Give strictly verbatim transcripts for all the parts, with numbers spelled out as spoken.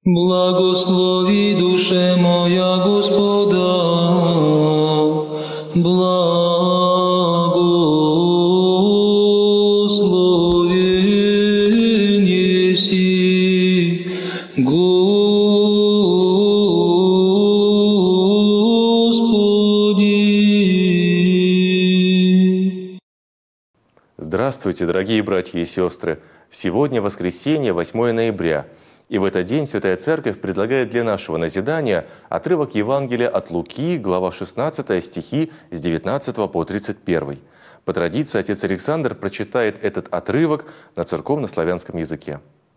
Благослови, душе моя, Господа, благословен еси, Господи. Здравствуйте, дорогие братья и сестры! Сегодня воскресенье, восьмое ноября. И в этот день Святая Церковь предлагает для нашего назидания отрывок Евангелия от Луки, глава шестнадцатая, стихи с девятнадцатого по тридцать первый. По традиции отец Александр прочитает этот отрывок на церковно-славянском языке.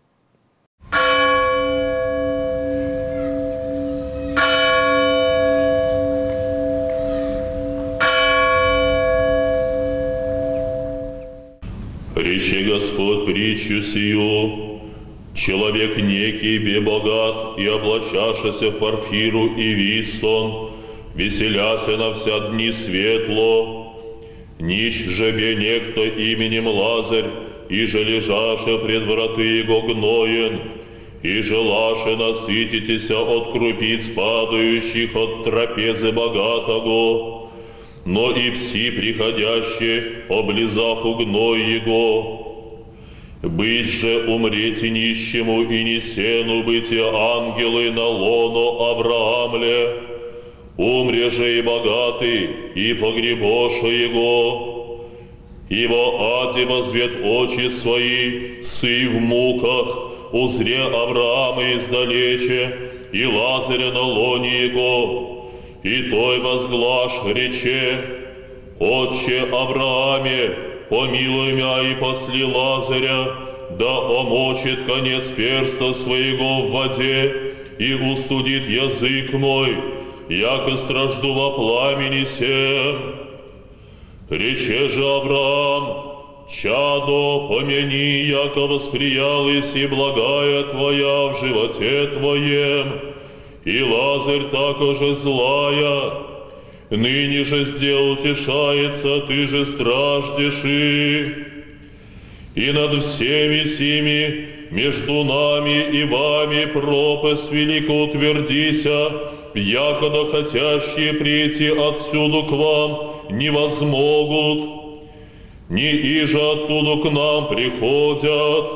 Рече Господь притчу сию: человек некий бе богат, и облачашася в парфиру и висон, веселяся на вся дни светло. Нищ же бе некто именем Лазарь, и же лежаше пред враты его гноен, и желаше насытитеся от крупиц, падающих от трапезы богатого. Но и пси приходящие, облизаху гной его. Быть же умрете нищему, и не сену быте ангелы на лоно Авраамле. Умре же и богатый, и погребоша его. Ибо аде возвет очи свои, сы в муках, узре Авраама издалече, и Лазаря на лоне его. И той возглаш рече: Отче Аврааме, помилуй мя и посли Лазаря, да омочит конец перста своего в воде и устудит язык мой, яко стражду во пламени сем. Рече же Авраам: чадо, помяни, яко восприялась и благая твоя в животе твоем, и Лазарь также злая. Ныне же сделал утешается, ты же страждешь и... И над всеми сими, между нами и вами, пропасть велика утвердися, якода хотящие прийти отсюда к вам не возмогут, ни иже оттуда к нам приходят.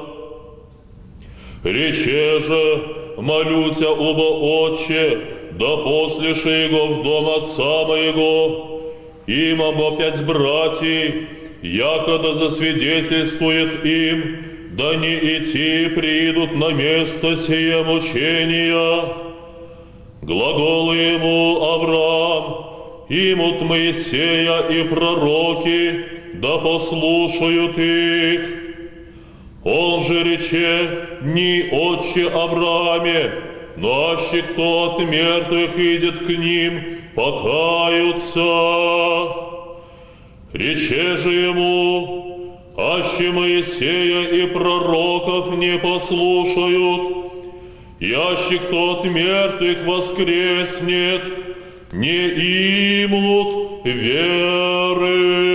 Рече же: молю тебя, оба Отче, да послеши его в дом отца моего, им об пять братьев, якода засвидетельствует им, да не идти придут на место сие мучения. Глаголы ему Авраам, имут Моисея и пророки, да послушают их. Он же рече: не Отче Аврааме, но аще кто от мертвых идет к ним, покаются. Рече же ему: аще Моисея и пророков не послушают, и аще кто от мертвых воскреснет, не имут веры.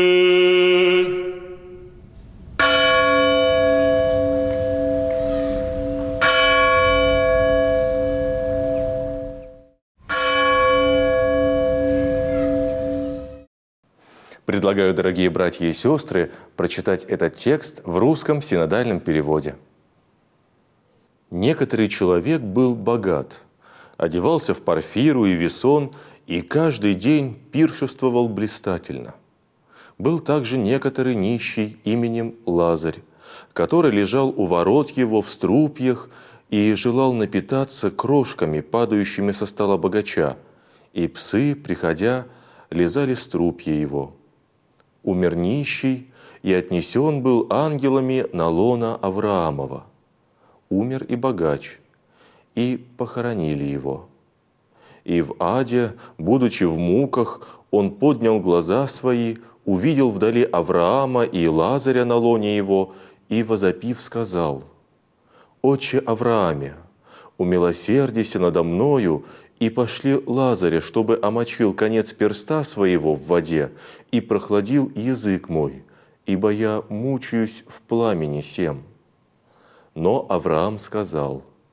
Предлагаю, дорогие братья и сестры, прочитать этот текст в русском синодальном переводе. Некоторый человек был богат, одевался в парфиру и весон, и каждый день пиршествовал блистательно. Был также некоторый нищий именем Лазарь, который лежал у ворот его в струпьях и желал напитаться крошками, падающими со стола богача, и псы, приходя, лизали струпья его. Умер нищий, и отнесен был ангелами на лоно Авраамова. Умер и богач, и похоронили его. И в аде, будучи в муках, он поднял глаза свои, увидел вдали Авраама и Лазаря на лоне его, и, возопив, сказал: «Отче Аврааме, умилосердися надо мною, и пошли Лазаря, чтобы омочил конец перста своего в воде и прохладил язык мой, ибо я мучаюсь в пламени сем». Но Авраам сказал: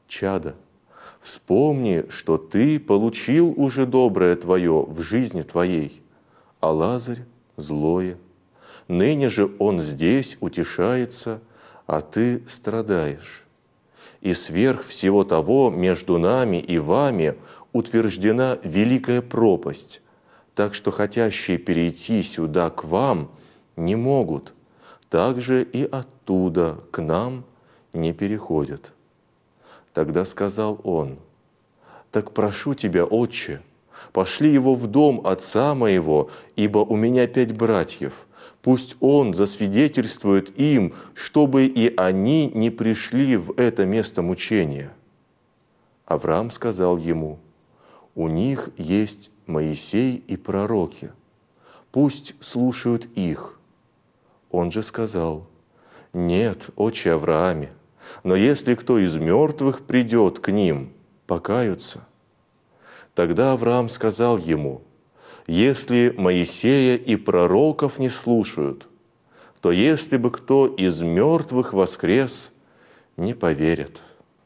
чадо, вспомни, что ты получил уже доброе твое в жизни твоей, а Лазарь – злое. Ныне же он здесь утешается, а ты страдаешь. И сверх всего того между нами и вами утверждена великая пропасть, так что хотящие перейти сюда к вам не могут, также и оттуда к нам не переходят». Тогда сказал он: «Так прошу тебя, отче, пошли его в дом отца моего, ибо у меня пять братьев. Пусть он засвидетельствует им, чтобы и они не пришли в это место мучения». Авраам сказал ему: «У них есть Моисей и пророки, пусть слушают их». Он же сказал: «Нет, отче Аврааме, но если кто из мертвых придет к ним, покаются». Тогда Авраам сказал ему: «Если Моисея и пророков не слушают, то если бы кто из мертвых воскрес, не поверят».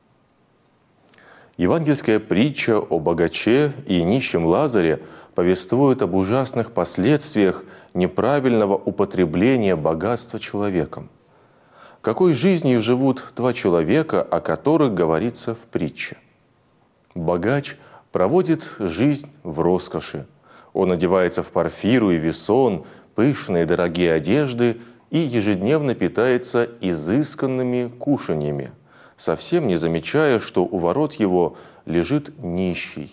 Евангельская притча о богаче и нищем Лазаре повествует об ужасных последствиях неправильного употребления богатства человеком. Какой жизнью живут два человека, о которых говорится в притче? Богач проводит жизнь в роскоши. Он одевается в парфиру и весон, пышные дорогие одежды и ежедневно питается изысканными кушаньями, совсем не замечая, что у ворот его лежит нищий.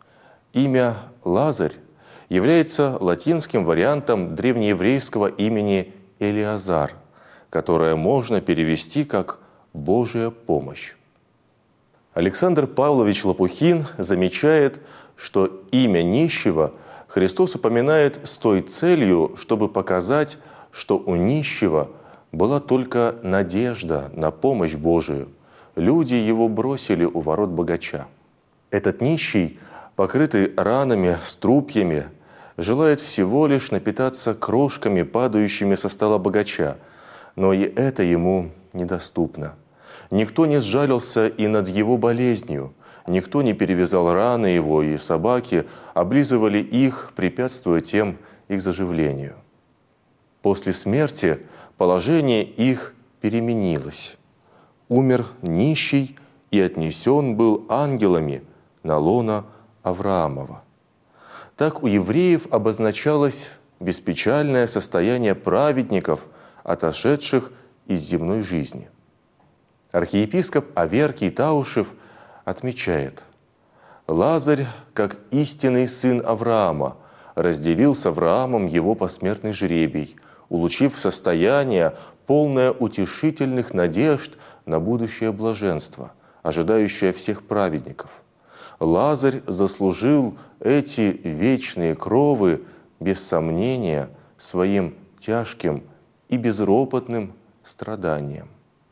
Имя Лазарь является латинским вариантом древнееврейского имени Элиазар, которое можно перевести как «Божья помощь». Александр Павлович Лопухин замечает, что имя нищего Христос упоминает с той целью, чтобы показать, что у нищего была только надежда на помощь Божию. Люди его бросили у ворот богача. Этот нищий, покрытый ранами, струпьями, желает всего лишь напитаться крошками, падающими со стола богача, но и это ему недоступно. Никто не сжалился и над его болезнью, никто не перевязал раны его, и собаки облизывали их, препятствуя тем их заживлению. После смерти положение их переменилось. Умер нищий и отнесен был ангелами на лоно Авраамова. Так у евреев обозначалось беспечальное состояние праведников, отошедших из земной жизни. Архиепископ Аверкий Таушев отмечает: «Лазарь, как истинный сын Авраама, разделил с Авраамом его посмертный жребий, улучив состояние, полное утешительных надежд на будущее блаженство, ожидающее всех праведников. Лазарь заслужил эти вечные кровы, без сомнения, своим тяжким и безропотным страданием.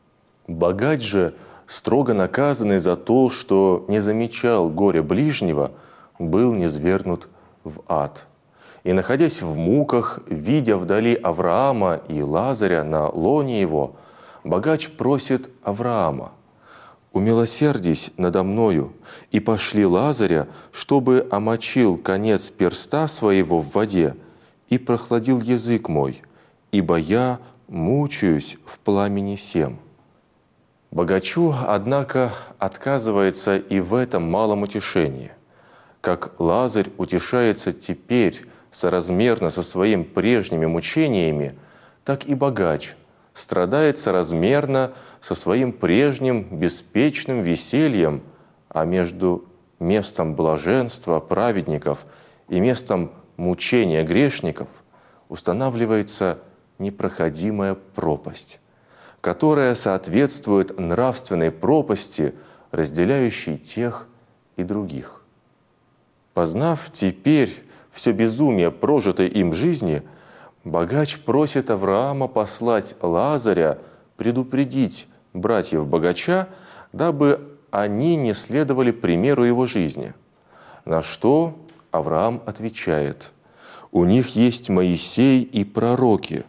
Богач же, строго наказанный за то, что не замечал горя ближнего, был низвергнут в ад. И, находясь в муках, видя вдали Авраама и Лазаря на лоне его, богач просит Авраама: «Умилосердись надо мною, и пошли Лазаря, чтобы омочил конец перста своего в воде и прохладил язык мой, ибо я мучаюсь в пламени сем». Богачу, однако, отказывается и в этом малом утешении. Как Лазарь утешается теперь соразмерно со своими прежними мучениями, так и богач страдает соразмерно со своим прежним беспечным весельем, а между местом блаженства праведников и местом мучения грешников устанавливается непроходимая пропасть, которая соответствует нравственной пропасти, разделяющей тех и других. Познав теперь все безумие прожитой им жизни, богач просит Авраама послать Лазаря предупредить братьев богача, дабы они не следовали примеру его жизни. На что Авраам отвечает: «У них есть Моисей и пророки,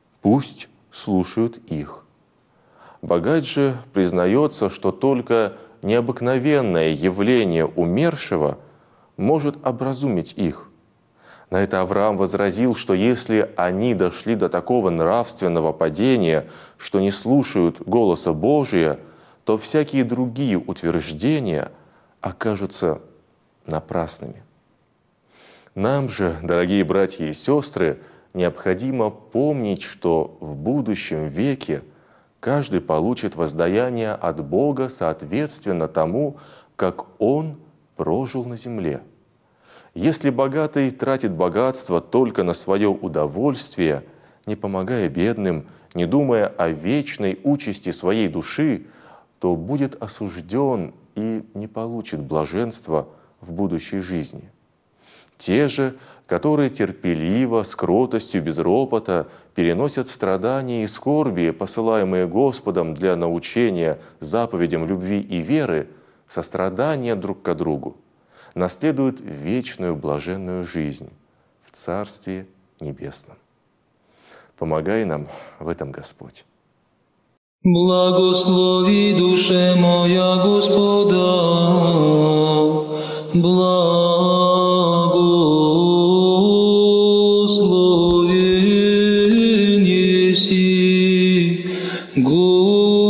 пусть слушают их». Богач же признается, что только необыкновенное явление умершего может образумить их. На это Авраам возразил, что если они дошли до такого нравственного падения, что не слушают голоса Божия, то всякие другие утверждения окажутся напрасными. Нам же, дорогие братья и сестры, необходимо помнить, что в будущем веке каждый получит воздаяние от Бога соответственно тому, как он прожил на земле. Если богатый тратит богатство только на свое удовольствие, не помогая бедным, не думая о вечной участи своей души, то будет осужден и не получит блаженства в будущей жизни. Те же, которые терпеливо, с кротостью, без ропота переносят страдания и скорби, посылаемые Господом для научения заповедям любви и веры, сострадания друг к другу, наследуют вечную блаженную жизнь в Царстве Небесном. Помогай нам в этом, Господь. Благослови, душе моя, Господа, благословен еси, Господи.